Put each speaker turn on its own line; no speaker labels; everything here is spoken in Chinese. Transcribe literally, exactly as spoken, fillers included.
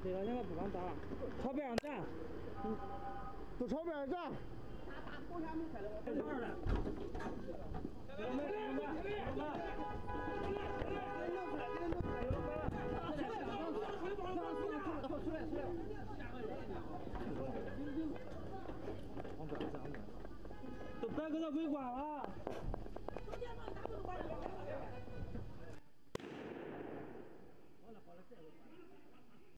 对了，现在不敢打，朝边上站，嗯，
都朝边上站。
打打头下没开了，
这样的。我们我们我们，
出来出来，
往这往这，都别给他围观了。